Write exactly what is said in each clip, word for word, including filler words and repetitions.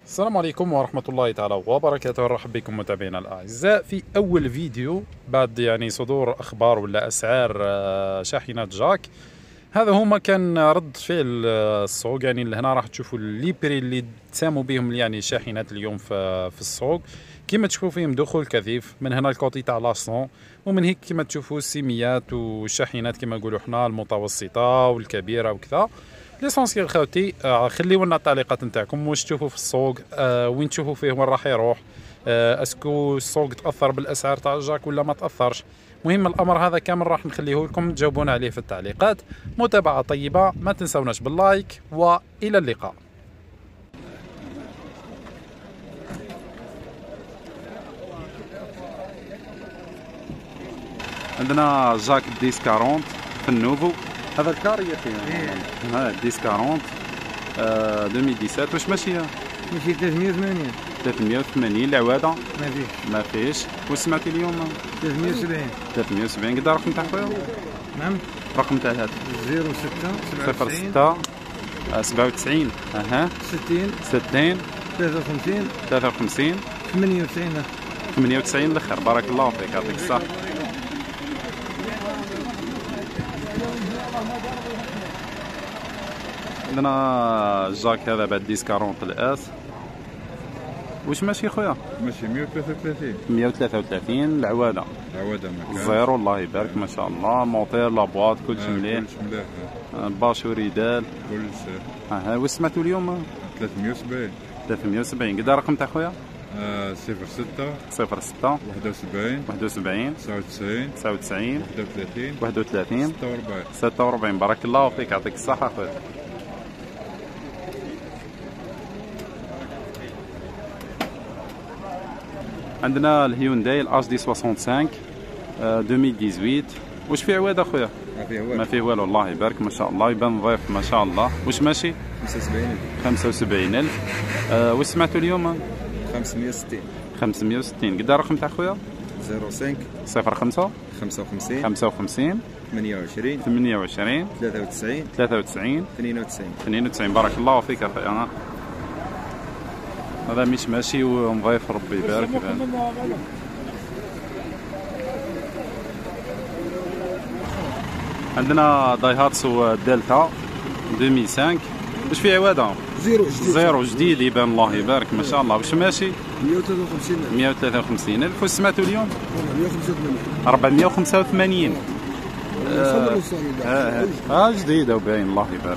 السلام عليكم ورحمة الله تعالى وبركاته. نرحب بكم متابعينا الأعزاء في أول فيديو بعد يعني صدور أخبار ولا أسعار شاحنات جاك. هذا هما كان رد فعل السوق، يعني لهنا راح تشوفوا لي بري اللي تساموا بهم يعني شاحنات اليوم في, في السوق. كما تشوفوا فيهم دخول كثيف، من هنا الكوتي تاع لاسون، ومن هيك كما تشوفوا السيميات والشاحنات كما نقولوا حنا المتوسطة والكبيرة وكذا. ليسونسيال خوتي، آه خليوا لنا التعليقات نتاعكم، واش تشوفوا في السوق، آه وين تشوفوا فيه وين راح يروح، آه اسكو السوق تاثر بالاسعار تاع الجاك ولا ما تاثرش. مهم الامر هذا كامل راح نخليه لكم تجاوبونا عليه في التعليقات. متابعه طيبه، ما تنسوناش باللايك، والى اللقاء. عندنا جاك ديس أربعين في النوفو، هذا الكار يا اخي. ها ديس أربعين آه ألفين وسبعة عشر. واش ماشي ماشي ثلاثمية وثمانين ثلاثمية وثمانين العواده؟ ما فيش ما فيش. واش سمعتي اليوم؟ ثلاثمية وسبعين ثلاثمية وسبعين. قد الرقم تاع خويا؟ نعم الرقم تاع هذا صفر ستة صفر ستة سبعة وتسعين اها ستين ستين ثلاثة وخمسين ثلاثة وخمسين ثمانية وتسعين ثمانية وتسعين. الاخر بارك الله فيك، يعطيك الصحة. عندنا الجاك هذا بعد ديس أربعين الاس. واش ماشي خويا؟ ماشي مية وثلاثة وثلاثين مية وثلاثة وثلاثين العواده. العواده مكان زيرو الله يبارك ما شاء الله. موطير لابواط كلشي مليح. كلشي مليح. باشوري دال كلشي. ها واش سمعتوا اليوم؟ ثلاثمية وسبعين ثلاثمية وسبعين. قد الرقم تاع خويا؟ آه صفر ستة صفر ستة واحد وسبعين واحد وسبعين تسعة وتسعين تسعة وتسعين واحد وثلاثين واحد وثلاثين ستة وأربعين ستة وأربعين. بارك الله فيك، يعطيك الصحة خويا. عندنا الهيونداي الاش دي خمسة وستين ألفين وثمانية عشر. واش فيه عواد اخويا؟ ما فيه والو. ما فيه والو الله يبارك ما شاء الله، يبان نظيف ما شاء الله. واش ماشي؟ خمسة وسبعين خمسة وسبعين ألف. أه واش سمعتوا اليوم؟ خمسمية وستين خمسمية وستين. قد الرقم تاع خويا؟ صفر خمسة صفر خمسة خمسة وخمسين خمسة وخمسين ثمانية وعشرين ثمانية وعشرين ثلاثة وتسعين ثلاثة وتسعين اثنين وتسعين اثنين وتسعين. بارك الله فيك اخويا. هذا مش ماشي ونظيف ربي يبارك فيه. عندنا دايهاتسو دلتا ألفين وخمسة. واش في عواده؟ زيرو جديد زيرو جديد يبان الله يبارك ما شاء الله. واش ماشي؟ مية وثلاثة وخمسين مية وثلاثة وخمسين ألف. واش سمعتوا اليوم؟ مية وخمسة وثمانين أربعمية وخمسة وثمانين. اه اه اه جديده وباين الله يبارك.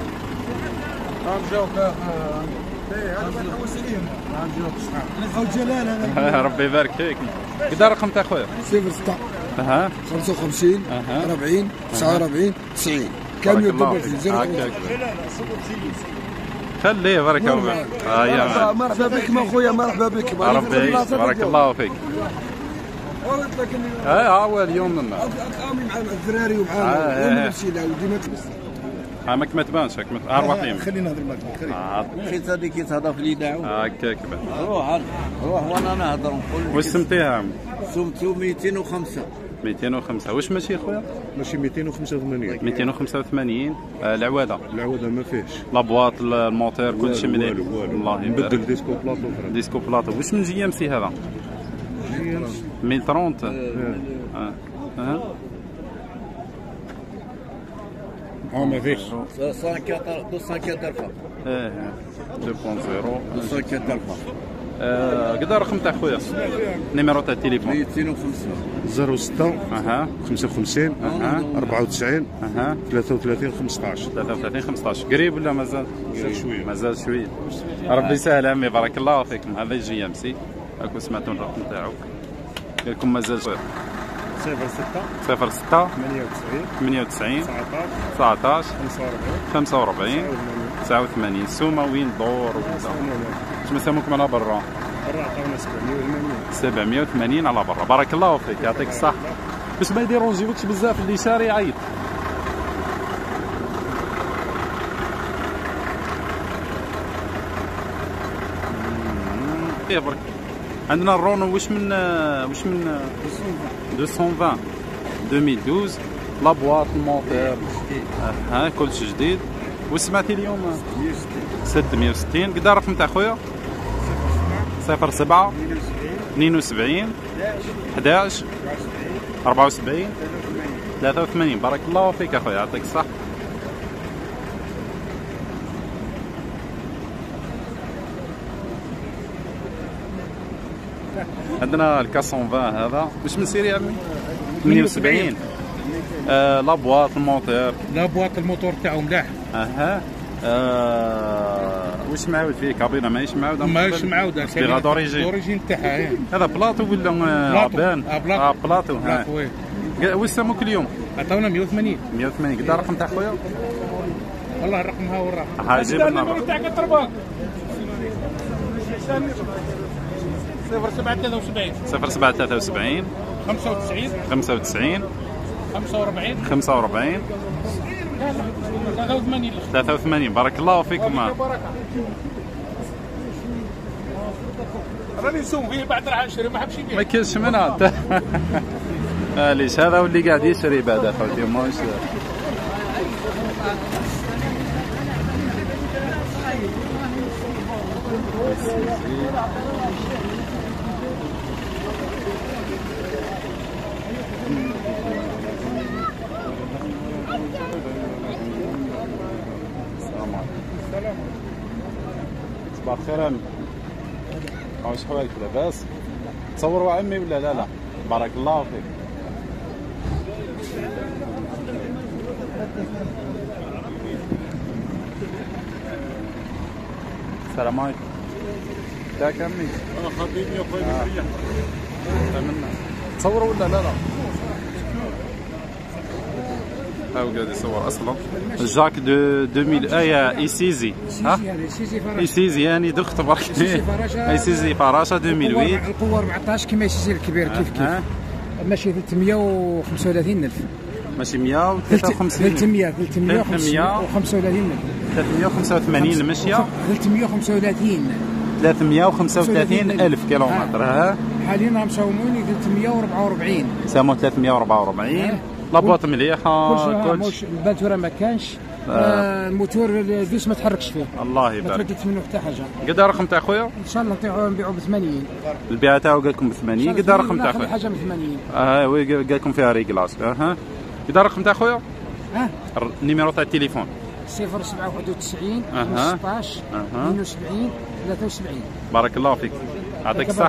ربي يبارك فيك. قد الرقم تاع خويا؟ صفر ستة اها خمسة وخمسين اها أربعين تسعة وأربعين تسعين كامل يدبر في زيرو. خليه بارك الله فيك. اه يا مرحبا بك ما خويا، مرحبا بك. ربي بارك الله فيك. اه هو اليوم امي مع الدراري ومع آه، ونمشي له وديما هامك ما تبانش هاك اربع ايام. خلينا نهضر معك خلينا. اه حيت هذيك يتهضر في الإذاعة. هكاك بان. روح روح وانا نهضر نقول. واش سمتيها؟ سمتو ميتين وخمسة. ميتين وخمسة. واش ماشي خويا؟ ماشي ميتين وخمسة وثمانين ميتين وخمسة وثمانين. آه العواده العواده ما فيهش لابواط الموتور كلشي مليح. الله يبارك. نبدل ديسكو بلاطو فرا. ديسكو بلاطو. واش من جي ام سي هذا؟ مية وثلاثين. اه اه اه ما فيش مئتين وأربعة ألف. اه اثنين صفر. مئتين أربعة ألف. آه قد الرقم تاع خويا؟ نيميرو تاع التليفون؟ ميتين وخمسة. صفر ستة اها خمسة وخمسين اها أربعة وتسعين اها ثلاثة وثلاثين خمسطاش. ثلاثة وثلاثين خمسطاش. قريب ولا مازال؟ مازال شويه. مازال شويه. ربي يسهل عمي بارك الله فيكم. هذا جي ام سي راكم سمعتوا الرقم تاعو. قال لكم مازال شويه. صفر ستة صفر ستة ثمانية وتسعين ثمانية وتسعين تسعطاش تسعطاش خمسة وأربعين خمسة وأربعين تسعة وثمانين. السومه وين دور وكذا؟ واش ما ساموكم على برا؟ برا عطاونا سبعمية وثمانين. سبعمية وثمانين على برا. بارك الله فيك، يعطيك الصحة. باش ما يديرونجيوكش بزاف اللي شاري يعيط. ايه برك. عندنا الرونو واش من واش من مئتين وعشرين ألفين واثني عشر. لابواط الموتور ها كلشي جديد. واش سمعتي اليوم؟ ستمية وستين. قد الرقم تاع خويا؟ صفر سبعة اثنين وسبعين حداش أربعة وسبعين ثلاثة وثمانين. بارك الله فيك اخويا، يعطيك الصحة. عندنا الكاسون فان هذا واش من سيري عمي؟ ثمانية وسبعين. آه لابواط الموتور، لابواط الموتور تاعو ملاح. اها آه واش معاود فيه؟ كابينه ماهيش معاوده؟ ماهيش معاوده، كابينه دوريجين. دوريجين تاعها هذا بلاطو ولا عبان؟ اه بلاطو. اه بلاطو. بلاطو وي. واش سموك اليوم؟ عطاونا مية وثمانين. مية وثمانين. قد الرقم تاع خويا؟ والله الرقم ها هو الرقم. ها جيب لنا النمرو تاعك اضربك. صفر سبعة ثلاثة وسبعين صفر سبعة ثلاثة وسبعين خمسة وتسعين خمسة وتسعين خمسة وأربعين خمسة وأربعين ثلاثة وثمانين. ثلاثة وثمانين. بارك الله فيكم. راني نسوم فيه بعد راح نشري ما حبش يبيع. ما كاينش منها. معليش هذا هو اللي قاعد يشري بعد اخوتي ماهوش. صباح الخير عمي. واش حوالك لاباس؟ تصوروا عمي ولا لا لا؟ بارك الله فيك. السلام عليكم. تاعك عمي؟ اه حبيبي يا خويا مريح. تمنى تصوروا ولا لا لا؟ هاو قاعد يصور اصلا. جاك دو ألفين ايا ايسيزي. ها؟ ايسيزي يعني دوك تبارك. ايسيزي فراشه ألفين وثمانية. القوه أربعطاش كيما ايسيزي الكبير كيف كيف. ماشي ثلاثمية وخمسة وثلاثين ألف. ماشي مية وثلاثة وخمسين. ثلاثمية ثلاثمية وخمسة وثلاثين ألف. ثلاثمية وخمسة وثمانين المشيه. ثلاثمية وخمسة وثلاثين. ثلاثمية وخمسة وثلاثين ألف كيلومتر. ها حاليا راهم ساوموني ثلاثمية وأربعة وأربعين. سامو ثلاثمية وأربعة وأربعين. لابواط مليحه كلشي. الباتوره ما كانش. آه الموتور الفيس ما تحركش فيه. الله يبارك. ما تردت منه حتى حاجه. قد الرقم تاع خويا؟ ان شاء الله نطيعوه نبيعوه ب ثمانين. البيعه تاعو قال لكم ب ثمانين. قد الرقم تاع خويا؟ حاجه ب ثمانين. اه وي قال لكم فيها ريكلاس. اها قد الرقم تاع خويا؟ اه النيميرو تاع التليفون صفر سبعة واحد وتسعين أها. ستطاش اثنين وسبعين ثلاثة وسبعين. بارك الله فيك، يعطيك الصحة.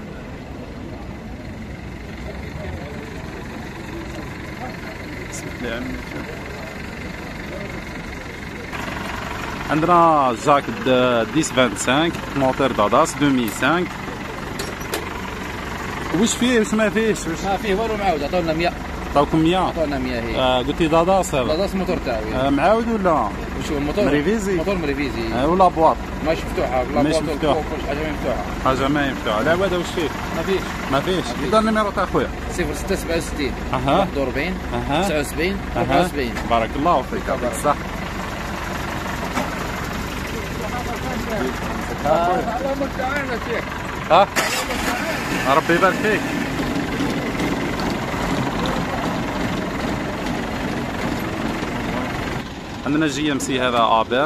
عندنا جاك ديس خمسة وعشرين موتور داداس ألفين وخمسة. واش فيه واش ما فيهش؟ ما فيه والو معاود. عطونا مية. عطاوكم مية؟ عطونا مية هي. آه قلت لي داداس هذا. داداس الموتور تاعو. آه معاود ولا؟ وشو الموتور؟ مريفيزي؟ موتور مريفيزي. آه ولا بواط؟ ماشي مفتوحة. ماشي مفتوحة. كل حاجة مفتوحة. حاجة ما مفتوحة. لا هذا واش فيه؟ ما فيش. ما فيش. يدار النيميرو تاع خويا. صفر ستة سبعة وستين أها. واحد وأربعين أها. تسعة وسبعين أها. أربعة وسبعين. بارك الله فيك، يعطيك الصحة. ها؟ ربي يبارك فيك. عندنا جي ام سي هذا ابان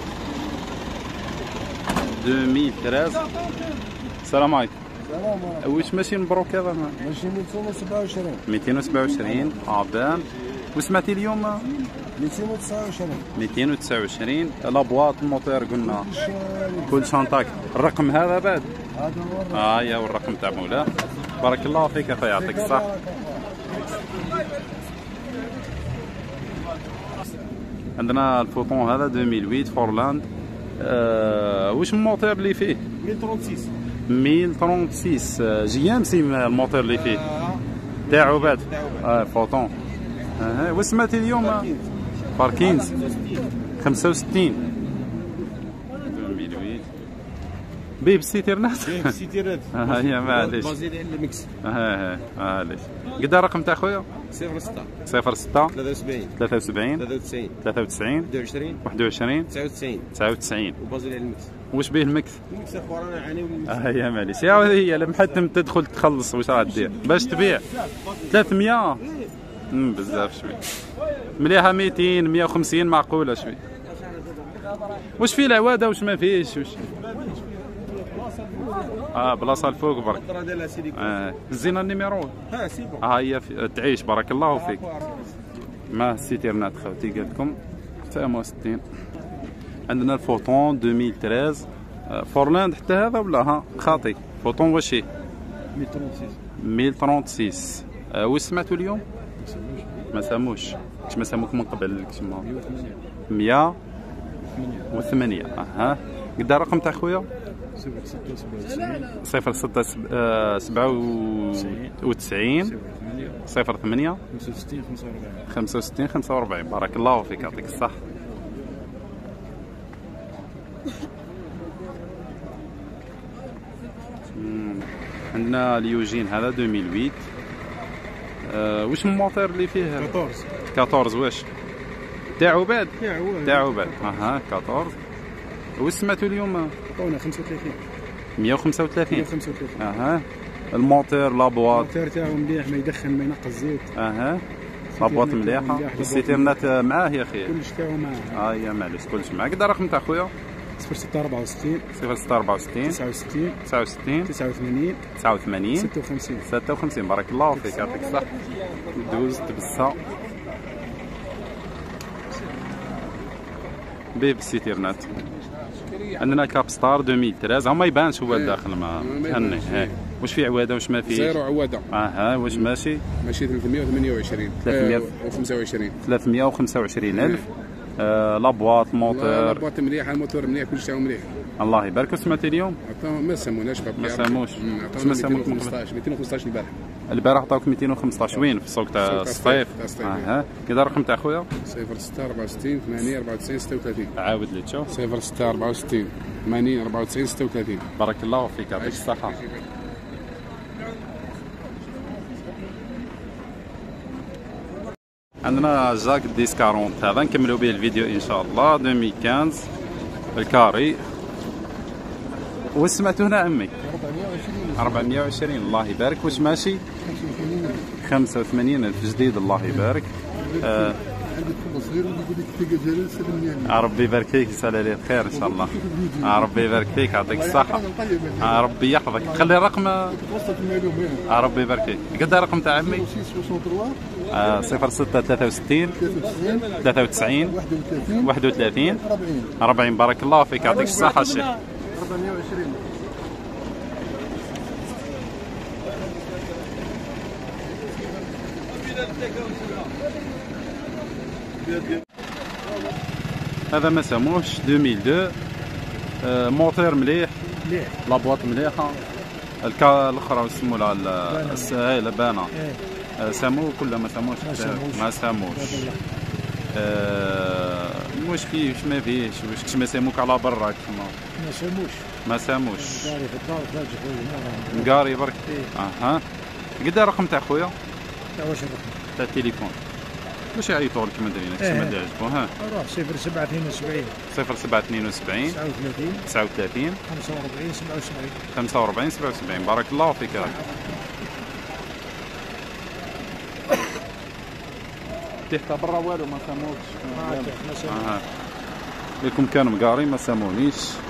ألفين وثلاثة. السلام عليكم. السلام عليكم. واش ماشي مبروك هذا؟ ماشي مئتين وسبعة وعشرين. مئتين وسبعة وعشرين ابان. وسمعتي اليوم؟ مئتين وتسعة وعشرين. مئتين وتسعة وعشرين. لابواط الموتور قلنا كل شانطاك. الرقم هذا بعد؟ هذا هو اه يا والرقم تاع مولاه. بارك الله فيك اخويا، يعطيك الصحة. عندنا الفوطون هذا ألفين وثمانية فورلاند. آه واش الموتور اللي فيه؟ مية وستة مية وستة وثلاثين جي ام سي الموتور اللي فيه تاعو بعد. اه فوطون. اه واش سمعتي اليوم؟ باركينز خمسة وستين. بيه بالسيتيرنات. بيه بالسيتيرنات. اه هي معليش. بازيلي على الميكس. اه اه معليش. قد الرقم تاع خويا؟ صفر ستة صفر ستة ثلاثة وسبعين ثلاثة وسبعين ثلاثة وتسعين ثلاثة وتسعين واحد وعشرين واحد وعشرين تسعة وتسعين تسعة وتسعين. وبازيلي على الميكس. واش به المكس؟ الميكس اخو رانا نعانيو من الميكس. اه هي معليش. يا هي لما حتى تدخل تخلص واش غادير باش تبيع؟ ثلاثمية امم بزاف شوي. مليحه مئتين مية وخمسين معقوله شوي. واش فيه العواده واش ما فيهش؟ واش اه بلاصه الفوق برك. القطره ديالها سيدي. اه زينا النيميرو. ها سي بون. ها هي في- تعيش بارك الله فيك. ما السيتيرنات خوتي قال لكم ثمانية وستين. عندنا الفوتون ألفين وثلاثة عشر آه، فورلاند حتى هذا ولا ها خاطي فوتون واش هي مية وثلاثين. مية وستة وثلاثين. آه، واش سمعتوا اليوم؟ ما ساموش. كش ما ساموك من قبل كشما مية وثمانية. اها قد الرقم تاع خويا؟ صفر ستة سبعة وتسعين. صفر ستة سبعة وتسعين صفر ثمانية خمسة وستين خمسة وأربعين. خمسة وستين خمسة وأربعين. بارك الله فيك يعطيك الصح. مم. عندنا اليوجين هذا ألفين وثمانية. أه واش الموتور اللي فيه هذا؟ أربعطاش. أربعطاش واش تاعو بعد تاعو تاعو بعد. اها أربعطاش. واش سمعتوا اليوم؟ عطاونا خمسة وثلاثين. مية وخمسة وثلاثين. مية وخمسة وثلاثين. اها الموتور لابواط. الموتور تاعو مليح، ما يدخن ما ينقص زيت. اها لابواط مليحه. والسيتيرنات معاه يا اخي. كلش تاعو معاه. ها هي معليش كلش معاه. قد الرقم تاع خويا؟ صفر ستة أربعة وستين. صفر ستة أربعة وستين تسعة وستين. تسعة وستين تسعة وثمانين. تسعة وثمانين ستة وخمسين. ستة وخمسين. بارك الله فيك يعطيك الصح. دوز تبسا بيب السيتيرنات. عندنا كاب ستار ألفين وثلاثة هما يبانش هو الداخل ما هني هاك. واش في عواده واش ما فيش؟ زيرو عواده. اها واش ماشي؟ ماشي ثلاثمية وثمانية وعشرين. ثلاثمية وخمسة وعشرين. ثلاثمية وخمسة وعشرين ألف. آه لابواط الموتور. الباط مليح، الموتور مليح، كل شيء مليح. الله يبارك. سمعتي اليوم؟ عطاو ما سموناش بابا. ما سموش. عطاونا مئتين وخمسطاش مئتين وخمسطاش البارح. البارح عطاوك مئتين وخمسطاش. وين في السوق تاع السوق تاع الصيف؟ الصيف. اها كذا الرقم تاع خويا؟ صفر ستة أربعة وستين ثمانية أربعة وتسعين ستة وثلاثين. عاود لي تشوف. صفر ستة أربعة وستين ثمانية أربعة وتسعين ستة وثلاثين. بارك الله فيك يعطيك الصحة. عندنا جاك ديس أربعين هذا نكملوا به الفيديو ان شاء الله. ألفين وخمسطاش الكاري. واش سمعتوا هنا عمي؟ أربعمية وعشرين. الله يبارك. واش ماشي؟ خمسة وثمانين ألف جديد. الله يبارك. آه عندي طفل صغير يقول لك في جزائر سلمني. ربي يبارك فيك. يسال عليه الخير ان شاء الله. ربي يبارك فيك يعطيك الصحة. ربي يحفظك. خلي الرقم. توصلت المعلومة هنا. ربي يبارك فيك. قد الرقم تاع عمي؟ صفر ستة ثلاثة وستين ثلاثة وتسعين واحد وثلاثين أربعين. بارك الله فيك يعطيك الصحة الشيخ. أربعمية وعشرين. هذا ما ساموش ألفين واثنين. آه موتور مليح مليح. لابواط مليحة. الكا الاخرى يسمو لها السهيل لبانة. آه سامو كلها ما ساموش؟ ما ساموش. ما ساموش. آه واش فيه واش ما فيهش؟ واش كش ما ساموك على برا كما ما ساموش. ما ساموش؟ داري في الدار خارج خويا. مقاري برك. اها قد الرقم تاع خويا؟ تاع واش الرقم؟ تاع التليفون. واش يعيطوا لك ما درينا كش ما عجبو. ها روح صفر سبعة اثنين وسبعين صفر سبعة اثنين وسبعين تسعة وثلاثين تسعة وثلاثين خمسة وأربعين سبعة وسبعين. خمسة وأربعين سبعة وسبعين. بارك الله فيك يا رب. تحت برا والو ما ساموش. ما ساموش. اها لكم كانوا مقاري ما سامونيش.